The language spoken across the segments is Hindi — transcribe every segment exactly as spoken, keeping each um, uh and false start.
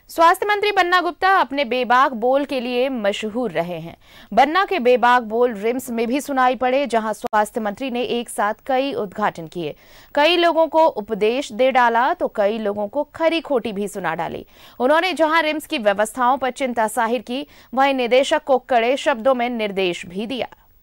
स्वास्थ्य मंत्री बन्ना गुप्ता अपने बेबाक बोल के लिए मशहूर रहे हैं। बन्ना के बेबाक बोल रिम्स में भी सुनाई पड़े, जहां स्वास्थ्य मंत्री ने एक साथ कई उद्घाटन किए, कई लोगों को उपदेश दे डाला तो कई लोगों को खरी खोटी भी सुना डाली। उन्होंने जहां रिम्स की व्यवस्थाओं पर चिंता जाहिर की, वहीं निदेशक को कड़े शब्दों में निर्देश भी दिया।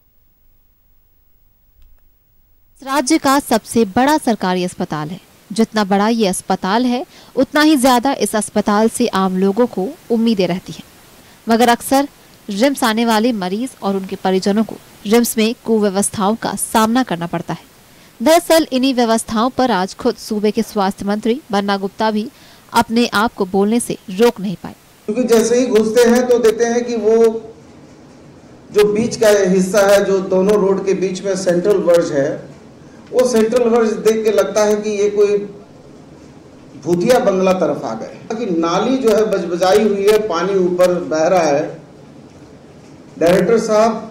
राज्य का सबसे बड़ा सरकारी अस्पताल है। जितना बड़ा ये अस्पताल है, उतना ही ज्यादा इस अस्पताल से आम लोगों को उम्मीदें रहती हैं। मगर अक्सर रिम्स आने वाले मरीज और उनके परिजनों को रिम्स में कुव्यवस्थाओं का सामना करना पड़ता है। दरअसल इन्हीं व्यवस्थाओं पर आज खुद सूबे के स्वास्थ्य मंत्री बन्ना गुप्ता भी अपने आप को बोलने से रोक नहीं पाए। क्योंकि जैसे ही घुसते हैं तो देखते हैं कि वो जो बीच का हिस्सा है, जो दोनों रोड के बीच में सेंट्रल वर्ज है, वो सेंट्रल वर्ज देख के लगता है कि ये कोई भूतिया बंगला तरफ आ गए। कि नाली जो है बजबजाई हुई है, पानी ऊपर बह रहा है। डायरेक्टर साहब,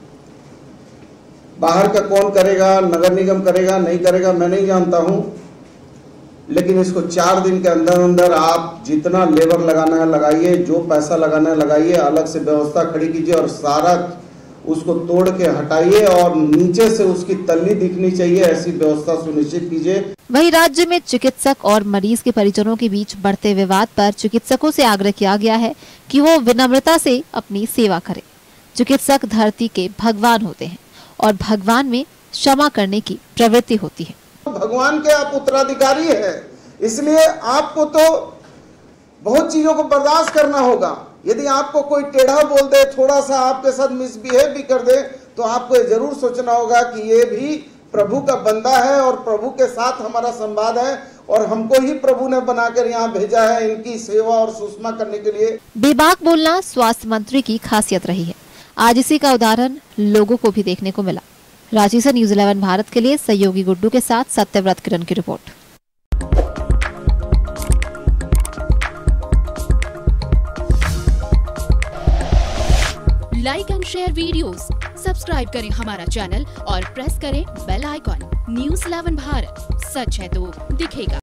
बाहर का कौन करेगा, नगर निगम करेगा नहीं करेगा मैं नहीं जानता हूं, लेकिन इसको चार दिन के अंदर अंदर आप जितना लेबर लगाना है लगाइए, जो पैसा लगाना है लगाइए, अलग से व्यवस्था खड़ी कीजिए और सारा उसको तोड़ के हटाइए और नीचे से उसकी तल्ली दिखनी चाहिए, ऐसी व्यवस्था सुनिश्चित कीजिए। वहीं राज्य में चिकित्सक और मरीज के परिजनों के बीच बढ़ते विवाद पर चिकित्सकों से आग्रह किया गया है कि वो विनम्रता से अपनी सेवा करें। चिकित्सक धरती के भगवान होते हैं और भगवान में क्षमा करने की प्रवृत्ति होती है। भगवान के आप उत्तराधिकारी हैं, इसलिए आपको तो बहुत चीजों को बर्दाश्त करना होगा। यदि आपको कोई टेढ़ा बोल दे, थोड़ा सा आपके साथ मिसबिहेव भी कर दे, तो आपको ये जरूर सोचना होगा कि ये भी प्रभु का बंदा है और प्रभु के साथ हमारा संवाद है और हमको ही प्रभु ने बनाकर यहाँ भेजा है इनकी सेवा और सुषमा करने के लिए। बेबाक बोलना स्वास्थ्य मंत्री की खासियत रही है। आज इसी का उदाहरण लोगों को भी देखने को मिला। रांची से न्यूज़ इलेवन भारत के लिए सहयोगी गुड्डू के साथ सत्यव्रत किरण की report. Like and share videos, subscribe करें हमारा चैनल और प्रेस करें bell icon. News eleven Bharat, सच है तो दिखेगा।